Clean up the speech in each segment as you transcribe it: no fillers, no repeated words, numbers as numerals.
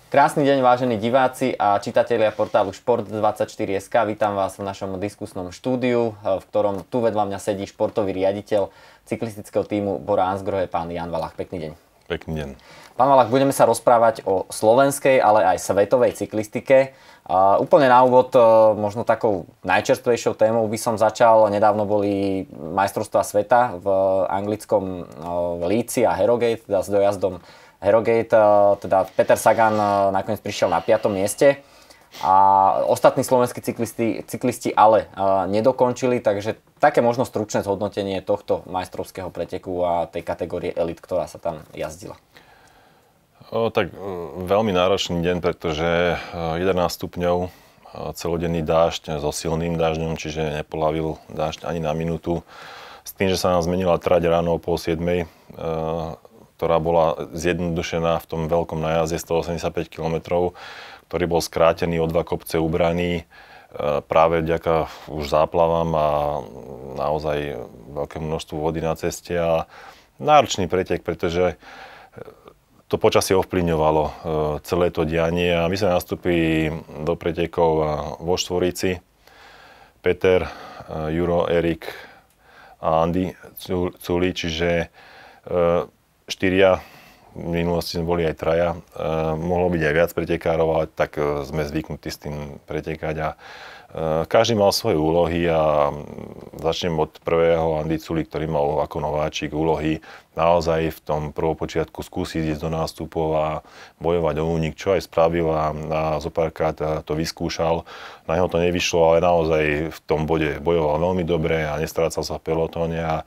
Krásny deň, vážení diváci a čitatelia portálu Šport24.sk. Vítam vás v našom diskusnom štúdiu, v ktorom tu vedľa mňa sedí športový riaditeľ cyklistického tímu Bora Hansgrohe, pán Jan Valach. Pekný deň. Pekný deň. Pán Valach, budeme sa rozprávať o slovenskej, ale aj svetovej cyklistike. Úplne na úvod, možno takou najčerstvejšou témou by som začal. Nedávno boli majstrovstvá sveta v anglickom Leedsi a Harrogate, teda s dojazdom Harrogate, teda Peter Sagan nakoniec prišiel na 5. mieste a ostatní slovenskí cyklisti ale nedokončili, takže také možno stručné zhodnotenie tohto majstrovského preteku a tej kategórie elit, ktorá sa tam jazdila. Tak veľmi náročný deň, pretože 11 stupňov, celodenný dážď so silným dážďom, čiže nepolavil dážď ani na minútu. S tým, že sa nám zmenila trať ráno o 6:30, ktorá bola zjednodušená v tom veľkom najazde 185 km, ktorý bol skrátený o 2 kopce ubraný práve vďaka už záplavám a naozaj veľkému množstvu vody na ceste a náročný pretek, pretože to počasie ovplyvňovalo celé to dianie a my sme nastúpili do pretekov vo štvorici. Peter, Juro, Erik a Andy Culi, čiže 4, v minulosti sme boli aj 3, mohlo byť aj viac pretekárov, ale tak sme zvyknutí s tým pretekať a každý mal svoje úlohy a začnem od prvého Andy Culi, ktorý mal ako nováčik úlohy naozaj v tom prvopočiatku skúsiť ísť do nástupov a bojovať o únik, čo aj spravil a zopárkrát to vyskúšal. Na neho to nevyšlo, ale naozaj v tom bode bojoval veľmi dobre a nestrácal sa v pelotóne a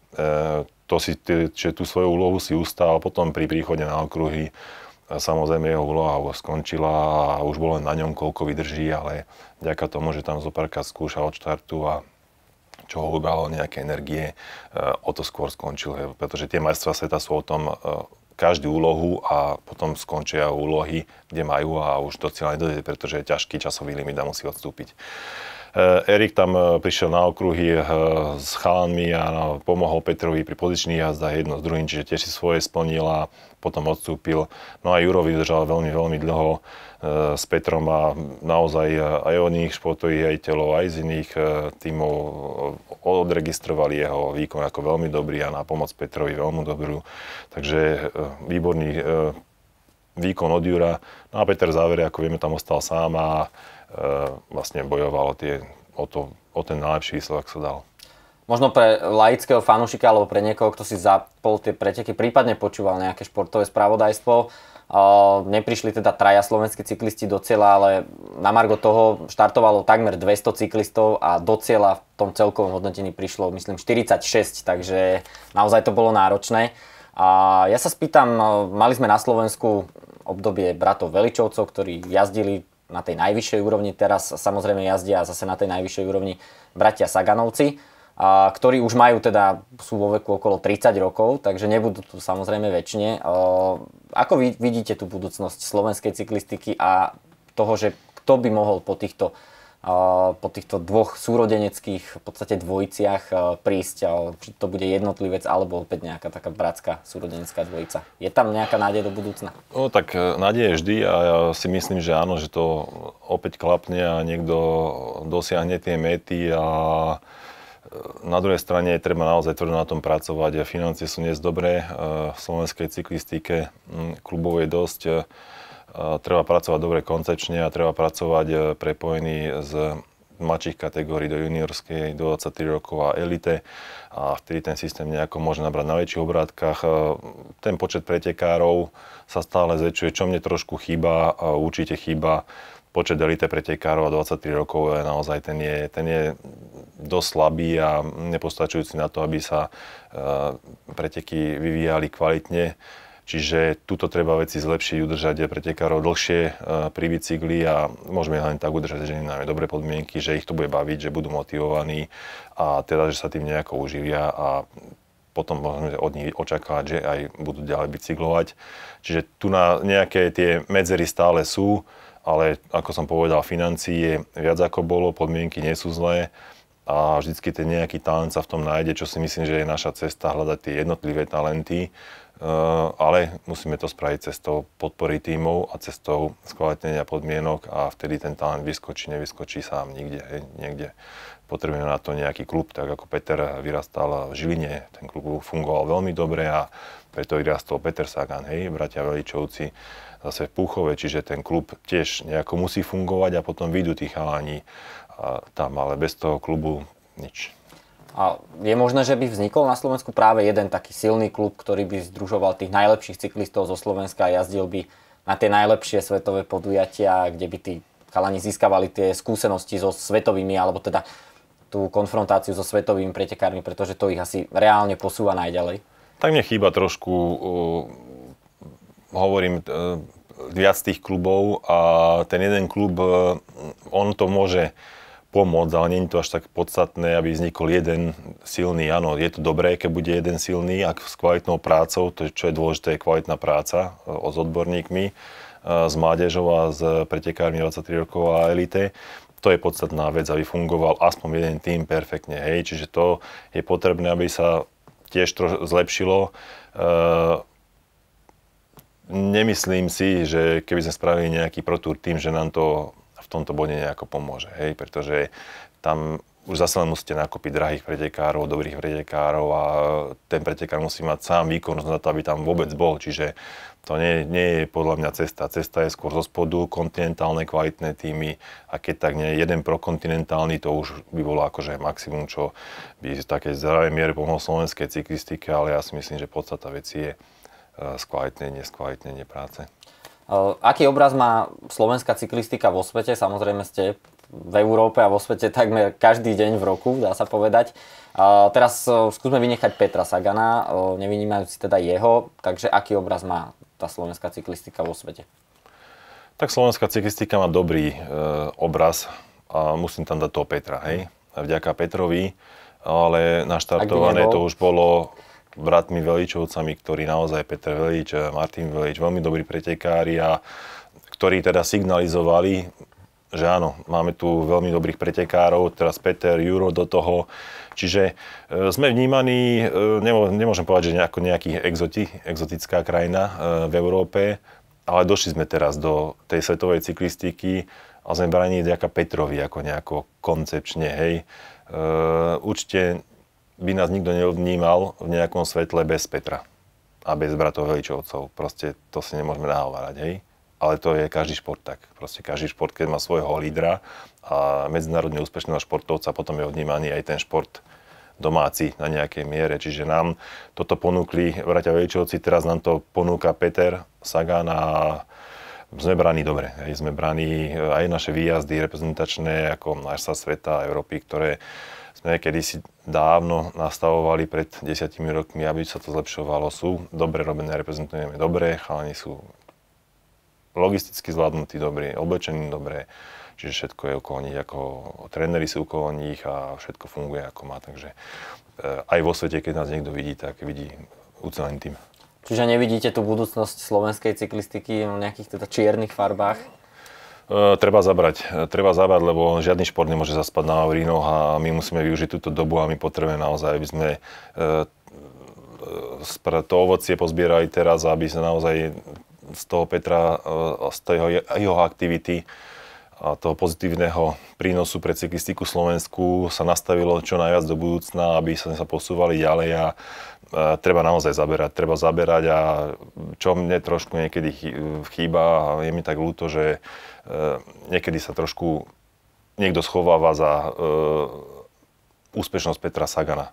že tú svoju úlohu si ustál, potom pri príchode na okruhy samozrejme jeho úloha skončila a už bolo len na ňom, koľko vydrží, ale vďaka tomu, že tam zopárkrát skúšal od štartu a čo ho ubalo nejaké energie, o to skôr skončil, pretože tie majstvá sveta sú o tom každú úlohu a potom skončia úlohy, kde majú a už do cieľa nedojde, pretože je ťažký časový limit a musí odstúpiť. Erik tam prišiel na okruhy s chalanmi a pomohol Petrovi pri pozičných jazdách jedno s druhým, čiže tiež si svoje splnil a potom odstúpil. No a Juro vydržal veľmi, veľmi dlho s Petrom a naozaj aj od nich športových riaditeľov, aj z iných tímov odregistrovali jeho výkon ako veľmi dobrý a na pomoc Petrovi veľmi dobrú. Takže výborný výkon od Jura. No a Peter v závere, ako vieme, tam ostal sám a vlastne bojoval o ten najlepší výsledok, ak sa dal. Možno pre laického fanúšika alebo pre niekoho, kto si zapol tie preteky, prípadne počúval nejaké športové spravodajstvo. Neprišli teda 3 slovenskí cyklisti do cieľa, ale na margo toho štartovalo takmer 200 cyklistov a do cieľa v tom celkovom hodnotení prišlo, myslím, 46, takže naozaj to bolo náročné. A ja sa spýtam, mali sme na Slovensku obdobie bratov Veličovcov, ktorí jazdili na tej najvyššej úrovni, teraz samozrejme jazdia zase na tej najvyššej úrovni bratia Saganovci, ktorí už majú teda, sú vo veku okolo 30 rokov, takže nebudú tu samozrejme väčšine. Ako vy vidíte tú budúcnosť slovenskej cyklistiky a toho, že kto by mohol po týchto dvoch súrodeneckých v podstate dvojiciach prísť, či to bude jednotlivec alebo opäť nejaká taká bratská súrodenecká dvojica. Je tam nejaká nádej do budúcna? No tak nádej je vždy a ja si myslím, že áno, že to opäť klapne a niekto dosiahne tie méty a na druhej strane treba naozaj tvrdo na tom pracovať. Financie sú dnes dobré, v slovenskej cyklistike klubov je dosť. Treba pracovať dobre koncepčne a treba pracovať prepojený z mladších kategórií do juniorskej, do 23 rokov a elite a vtedy ten systém nejako môže nabrať na väčších obrátkach. Ten počet pretekárov sa stále zväčšuje, čo mne trošku chýba, určite chýba počet elite pretekárov a 23 rokov je naozaj ten je dosť slabý a nepostačujúci na to, aby sa preteky vyvíjali kvalitne. Čiže tuto treba veci zlepšiť, udržať pretekárov dlhšie pri bicykli a môžeme len tak udržať, že máme dobré podmienky, že ich to bude baviť, že budú motivovaní a teda, že sa tým nejako uživia a potom môžeme od nich očakávať, že aj budú ďalej bicyklovať. Čiže tu na nejaké tie medzery stále sú, ale ako som povedal, financií je viac ako bolo, podmienky nie sú zlé a vždycky ten nejaký talent sa v tom nájde, čo si myslím, že je naša cesta hľadať tie jednotlivé talenty, ale musíme to spraviť cestou podpory tímov a cestou skvalitnenia podmienok a vtedy ten talent nevyskočí sám nikde. Hej, niekde. Potrebujeme na to nejaký klub, tak ako Peter vyrastal v Žiline, ten klub fungoval veľmi dobre a preto vyrastol Peter Sagan, hej, bratia Veličovci zase v Púchove, čiže ten klub tiež nejako musí fungovať a potom vyjdú tí chalani tam, ale bez toho klubu nič. A je možné, že by vznikol na Slovensku práve jeden taký silný klub, ktorý by združoval tých najlepších cyklistov zo Slovenska a jazdil by na tie najlepšie svetové podujatia, kde by tí chalani získavali tie skúsenosti so svetovými, alebo teda tú konfrontáciu so svetovými pretekármi, pretože to ich asi reálne posúva najďalej. Tak mne chýba trošku, hovorím, viac tých klubov a ten jeden klub, on to môže pomôcť, ale nie je to až tak podstatné, aby vznikol jeden silný. Áno, je to dobré, keď bude jeden silný, ak s kvalitnou prácou, to čo je dôležité, je kvalitná práca s odborníkmi, s mládežou a s pretekármi 23 rokov a elite. To je podstatná vec, aby fungoval aspoň jeden tým perfektne. Hej. Čiže to je potrebné, aby sa tiež zlepšilo. Nemyslím si, že keby sme spravili nejaký ProTour tým, že nám to v tomto bode nejako pomôže, hej, pretože tam už zase len musíte nakúpiť drahých pretekárov, dobrých pretekárov a ten pretekár musí mať sám výkonnosť na to, aby tam vôbec bol, čiže to nie je podľa mňa cesta. Cesta je skôr zo spodu, kontinentálne kvalitné týmy a keď tak nie jeden prokontinentálny, to už by bolo akože maximum, čo by v takej zdravej miere pomohlo slovenskej cyklistike, ale ja si myslím, že podstata veci je skvalitnenie práce. Aký obraz má slovenská cyklistika vo svete? Samozrejme ste v Európe a vo svete takmer každý deň v roku, dá sa povedať. Teraz skúsme vynechať Petra Sagana, nevynímajúci teda jeho, takže aký obraz má tá slovenská cyklistika vo svete? Tak slovenská cyklistika má dobrý obraz a musím tam dať toho Petra, hej? Vďaka Petrovi, ale naštartované to už bolo bratmi Veličovcami, ktorí naozaj Peter Velič, Martin Velič, veľmi dobrí pretekári a ktorí teda signalizovali, že áno, máme tu veľmi dobrých pretekárov, teraz Peter, Juro do toho, čiže sme vnímaní, nemôžem povedať, že nejaký exotická krajina v Európe, ale došli sme teraz do tej svetovej cyklistiky a sme braní vďaka Petrovi ako nejako koncepčne, hej. Určite by nás nikto nevnímal v nejakom svetle bez Petra a bez bratov Veličovcov. Proste to si nemôžeme nahovárať, hej. Ale to je každý šport tak. Proste každý šport, keď má svojho lídra a medzinárodne úspešného športovca, potom je vnímaný aj ten šport domáci na nejakej miere. Čiže nám toto ponúkli bratia Veličovci, teraz nám to ponúka Peter Sagan a sme braní dobre. Hej. Sme braní aj naše výjazdy reprezentačné, ako majstrovstvá sveta a Európy, ktoré sme kedysi dávno nastavovali pred 10 rokmi, aby sa to zlepšovalo. Sú dobre robené, reprezentujeme dobre, chalani sú logisticky zvládnutí dobre, oblečení dobre, čiže všetko je okolo nich, ako tréneri sú okolo nich a všetko funguje ako má. Takže aj vo svete, keď nás niekto vidí, tak vidí ucelený tým. Čiže nevidíte tú budúcnosť slovenskej cyklistiky v nejakých teda čiernych farbách? Treba zabrať, lebo žiadny šport nemôže zaspať na Vavrínoch a my musíme využiť túto dobu a my potrebujeme naozaj, aby sme to ovocie pozbierali teraz, aby sme naozaj z toho Petra, z jeho aktivity a toho pozitívneho prínosu pre cyklistiku Slovensku sa nastavilo čo najviac do budúcna, aby sa posúvali ďalej a treba naozaj zaberať a čo mne trošku niekedy chýba a je mi tak ľúto, že niekedy sa trošku niekto schováva za úspešnosť Petra Sagana.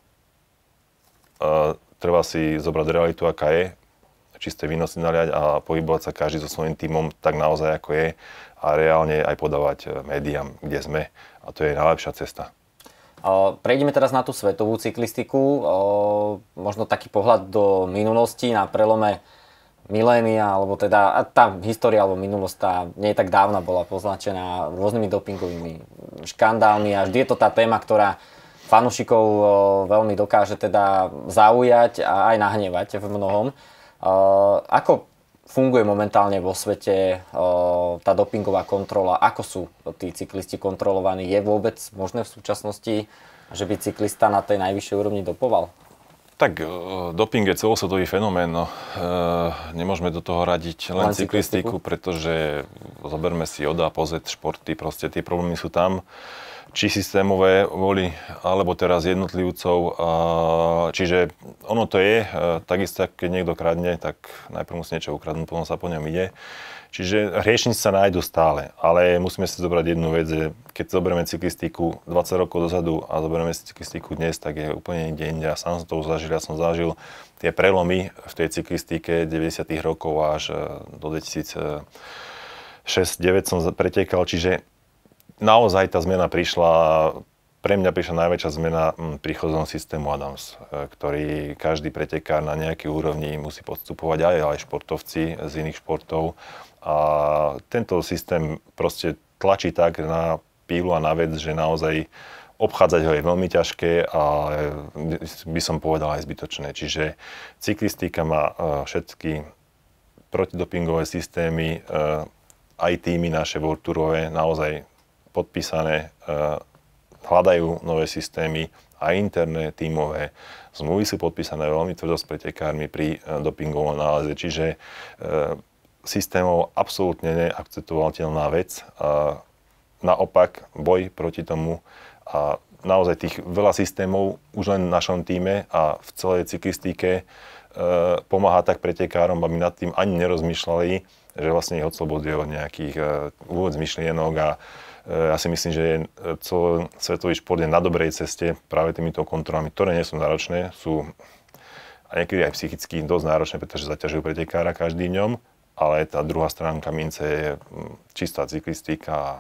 Treba si zobrať realitu, aká je, čisté víno si naliať a pohybovať sa každý so svojím tímom tak naozaj, ako je a reálne aj podávať médiám, kde sme. A to je najlepšia cesta. Prejdeme teraz na tú svetovú cyklistiku. Možno taký pohľad do minulosti na prelome milénia, alebo teda tá história alebo minulosť tá nie tak dávna bola poznačená rôznymi dopingovými škandálmi a vždy je to tá téma, ktorá fanúšikov veľmi dokáže teda zaujať a aj nahnevať v mnohom. Ako funguje momentálne vo svete tá dopingová kontrola? Ako sú tí cyklisti kontrolovaní? Je vôbec možné v súčasnosti Že by cyklista na tej najvyššej úrovni dopoval? Tak doping je celosvetový fenomén, no. Nemôžeme do toho radiť len cyklistiku, pretože zoberme si od A po Z športy, proste tie problémy sú tam, či systémové voľy, alebo teraz jednotlivcov. Čiže ono to je, takisto keď niekto kradne, tak najprv musí niečo ukradnúť, potom sa po ňom ide. Čiže riešenice sa nájdú stále, ale musíme si zobrať jednu vec, že keď zoberieme cyklistiku 20 rokov dozadu a zoberieme si cyklistiku dnes, tak je úplne niekde inde. Ja sám som to zažil, ja som zažil tie prelomy v tej cyklistike 90. rokov až do 2006-2009 som pretekal, čiže naozaj tá zmena prišla. Pre mňa prišla najväčšia zmena príchodom systému Adams, ktorý každý pretekár na nejakej úrovni musí podstupovať, aj športovci z iných športov. A tento systém proste tlačí tak na pílu a na vec, že naozaj obchádzať ho je veľmi ťažké a by som povedal aj zbytočné. Čiže cyklistika má všetky protidopingové systémy, aj týmy naše World Tourové naozaj podpísané, hľadajú nové systémy, aj interné, tímové. Zmluvy sú podpísané veľmi tvrdo s pretekármi pri dopingovom náleze, čiže systémov absolútne neakceptovateľná vec. Naopak, boj proti tomu a naozaj tých veľa systémov už len v našom týme a v celej cyklistike pomáha tak pretekárom, aby nad tým ani nerozmýšľali, že vlastne ich odsloboduje od nejakých úvod myšlienok a ja si myslím, že svetový šport je na dobrej ceste práve týmito kontrolami, ktoré nie sú náročné, sú a niekedy aj psychicky dosť náročné, pretože zaťažujú pretekára každý dňom, ale tá druhá stránka mince je čistá cyklistika a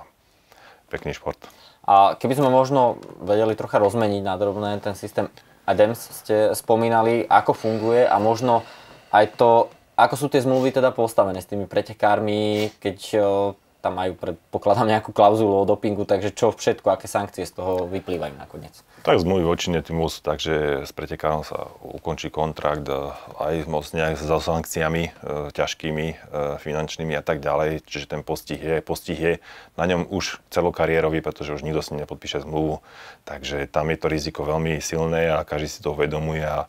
pekný šport. A keby sme možno vedeli trocha rozmeniť na drobné ten systém Adams, ste spomínali, ako funguje a možno aj to, ako sú tie zmluvy teda postavené s tými pretekármi, keď tam majú, predpokladám, nejakú klauzulu o dopingu, takže čo všetko, aké sankcie z toho vyplývajú nakoniec? Tak zmluvy vočine tým sú tak, že s pretekárom sa ukončí kontrakt aj moc nejak za sankciami ťažkými, finančnými a tak ďalej. Čiže ten postih je na ňom už celokariérový, pretože už nikto si nepodpíše zmluvu. Takže tam je to riziko veľmi silné a každý si to uvedomuje. A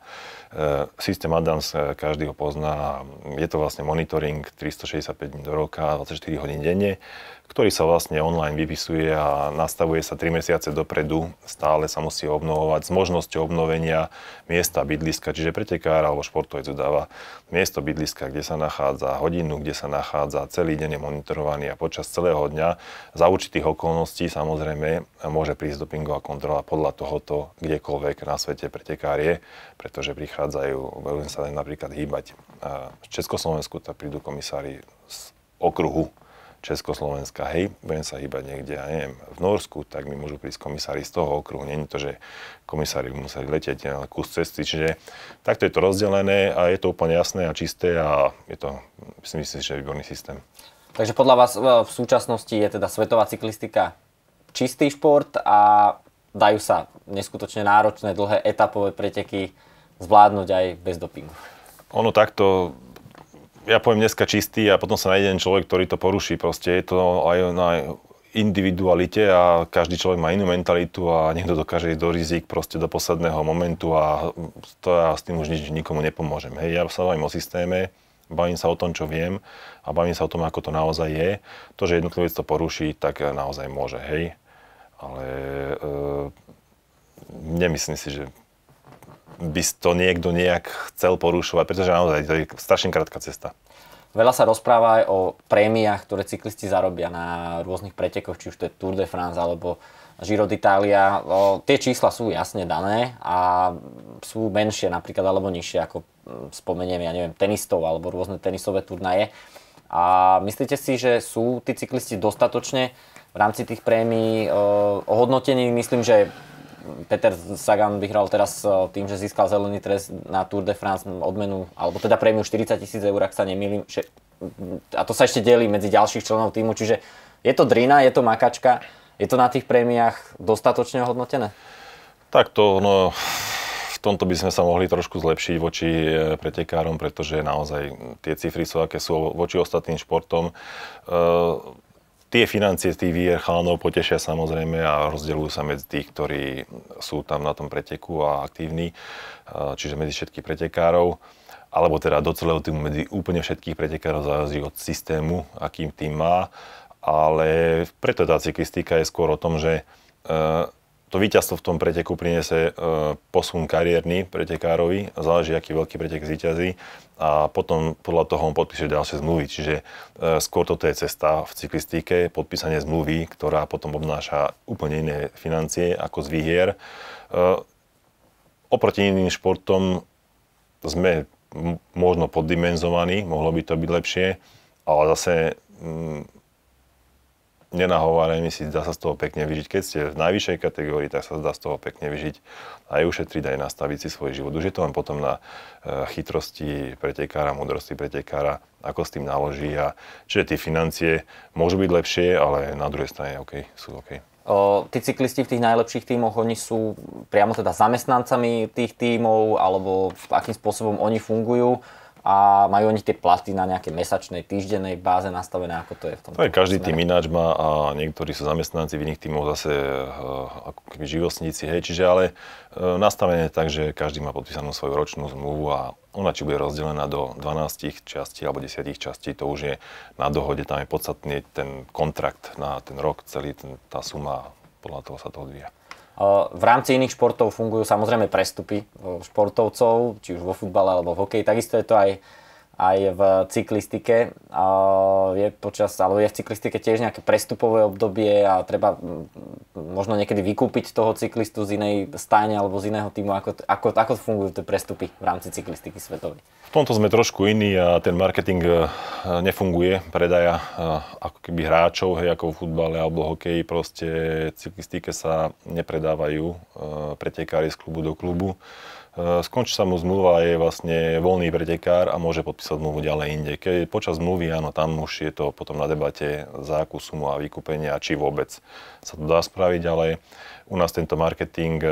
systém Adams, každý ho pozná. Je to vlastne monitoring 365 dní do roka, 24 hodín denne, ktorý sa vlastne online vypisuje a nastavuje sa 3 mesiace dopredu. Stále sa musí obnovovať s možnosťou obnovenia miesta bydliska. Čiže pretekár alebo športovec dáva miesto bydliska, kde sa nachádza, hodinu, kde sa nachádza, celý deň je monitorovaný a počas celého dňa za určitých okolností samozrejme môže prísť dopingová kontrola podľa tohoto kdekoľvek na svete pretekár je, pretože prichádzajú, budem sa napríklad hýbať v Československu, tak prídu komisári z okruhu Československa, hej, budem sa hýbať niekde, ja neviem, v Norsku, tak mi môžu prísť komisári z toho okruhu. Nie je to, že komisári museli letieť na kus cesty, čiže takto je to rozdelené a je to úplne jasné a čisté a je to, myslím si, že výborný systém. Takže podľa vás v súčasnosti je teda svetová cyklistika čistý šport a dajú sa neskutočne náročné, dlhé etapové preteky zvládnuť aj bez dopingu? Ono takto, ja poviem dneska čistý a potom sa nájde jeden človek, ktorý to poruší. Proste je to aj na individualite a každý človek má inú mentalitu a niekto dokáže ísť do rizik proste do posledného momentu a to ja s tým už nikomu nepomôžem. Hej, ja sa bavím o systéme, bavím sa o tom, čo viem a bavím sa o tom, ako to naozaj je. To, že jednotlivec to poruší, tak naozaj môže, hej. Ale nemyslím si, že by to niekto nejak chcel porušovať, pretože naozaj to je strašne krátka cesta. Veľa sa rozpráva aj o prémiách, ktoré cyklisti zarobia na rôznych pretekoch, či už to je Tour de France alebo Giro d'Italia. Tie čísla sú jasne dané a sú menšie napríklad alebo nižšie, ako spomeniem, ja neviem, tenistov alebo rôzne tenisové turnaje. A myslíte si, že sú tí cyklisti dostatočne v rámci tých prémií ohodnotení? Myslím, že Peter Sagan vyhral teraz tým, že získal zelený trest na Tour de France odmenu, alebo teda prémiu 40 000 eur, ak sa nemýlim. A to sa ešte delí medzi ďalších členov týmu, čiže je to drina, je to makačka. Je to na tých prémiách dostatočne ohodnotené? Tak to, no, v tomto by sme sa mohli trošku zlepšiť voči pretekárom, pretože naozaj tie cifry sú, aké sú voči ostatným športom. tie financie tých VIR chalanov potešia samozrejme a rozdeľujú sa medzi tých, ktorí sú tam na tom preteku a aktívni, čiže medzi všetkých pretekárov, alebo teda do celého týmu medzi úplne všetkých pretekárov, záleží od systému, akým tým má, ale preto tá cyklistika je skôr o tom, že to víťazstvo v tom preteku priniesie posun kariérny pretekárovi, záleží, aký veľký pretek zvíťazí a potom podľa toho on podpíše ďalšie zmluvy. Čiže skôr toto je cesta v cyklistike, podpísanie zmluvy, ktorá potom obnáša úplne iné financie ako z výhier. Oproti iným športom sme možno poddimenzovaní, mohlo by to byť lepšie, ale zase nenahovárajme si, dá sa z toho pekne vyžiť. Keď ste v najvyššej kategórii, tak sa dá z toho pekne vyžiť aj ušetriť, aj nastaviť si svoj život. Už je to len potom na chytrosti pretekára, múdrosti pretekára, ako s tým naloží. Čiže tie financie môžu byť lepšie, ale na druhej strane sú OK. Tí cyklisti v tých najlepších tímoch, oni sú priamo teda zamestnancami tých tímov, alebo akým spôsobom oni fungujú? A majú oni tie platy na nejaké mesačnej, týždennej báze nastavené, ako to je v tom? To je každý tým ináč má a niektorí sú zamestnanci, v iných tímoch zase ako keby živostníci, hej, čiže ale nastavené tak, že každý má podpísanú svoju ročnú zmluvu a ona či bude rozdelená do 12 častí alebo 10 častí, to už je na dohode, tam je podstatný ten kontrakt na ten rok, celý tá suma, podľa toho sa to odvíja. V rámci iných športov fungujú samozrejme prestupy športovcov, či už vo futbale alebo v hokeji. Takisto je to aj v cyklistike. Je v cyklistike tiež nejaké prestupové obdobie a treba možno niekedy vykúpiť toho cyklistu z inej stajne alebo z iného týmu. Ako fungujú tie prestupy v rámci cyklistiky svetovej? V tomto sme trošku iní a ten marketing nefunguje, predaja ako keby hráčov, hej, ako v futbale alebo hokeji, proste v cyklistike sa nepredávajú pretekári z klubu do klubu. Skončí sa mu zmluva, je vlastne voľný pretekár a môže podpísať zmluvu ďalej inde. Keď počas zmluvy, áno, tam už je to potom na debate, za akú sumu a vykúpenie a či vôbec sa to dá spraviť, ale u nás tento marketing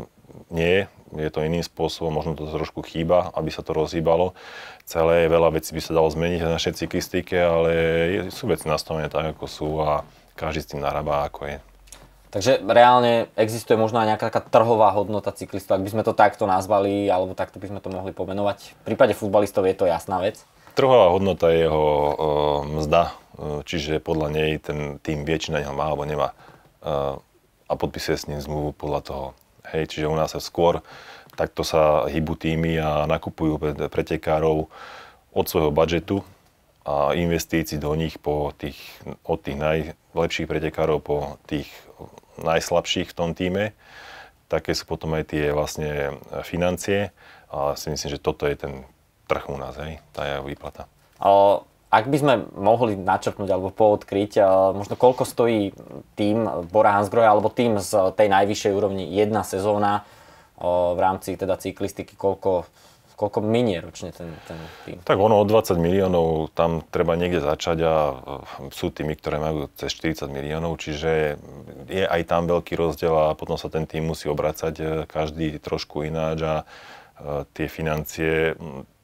nie je to iným spôsobom, možno to trošku chýba, aby sa to rozhýbalo. Celé veľa vecí by sa dalo zmeniť v našej cyklistike, ale sú veci nastavené tak, ako sú a každý s tým narába, ako je. Takže reálne existuje možno aj nejaká taká trhová hodnota cyklistov, ak by sme to takto nazvali, alebo takto by sme to mohli pomenovať. V prípade futbalistov je to jasná vec. Trhová hodnota je jeho mzda, čiže podľa nej ten tým vie, či na neho má alebo nemá a podpisuje s ním zmluvu podľa toho. Hej, čiže u nás sa skôr takto sa hýbu týmy a nakupujú pretekárov od svojho budžetu a investícií do nich od tých najlepších pretekárov po tých najslabších v tom týme. Také sú potom aj tie vlastne financie a si myslím, že toto je ten trh u nás, hej, tá je výplata. Ak by sme mohli načrtnúť alebo poodkryť, možno koľko stojí tým Bora Hansgrohe alebo tým z tej najvyššej úrovni jedna sezóna v rámci teda cyklistiky, koľko minie ročne ten tým? Tak ono od 20 miliónov tam treba niekde začať a sú týmy, ktoré majú cez 40 miliónov, čiže je aj tam veľký rozdiel a potom sa ten tým musí obracať každý trošku ináč a tie financie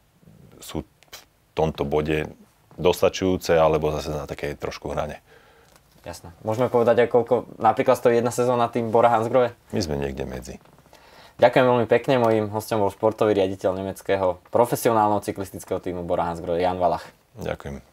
sú v tomto bode dostačujúce, alebo zase na také trošku hrane. Jasné. Môžeme povedať aj koľko napríklad stojí jedna sezóna tým Bora Hansgrohe? My sme niekde medzi. Ďakujem veľmi pekne. Mojím hosťom bol športový riaditeľ nemeckého profesionálneho cyklistického týmu Bora Hansgrohe, Jan Wallach. Ďakujem.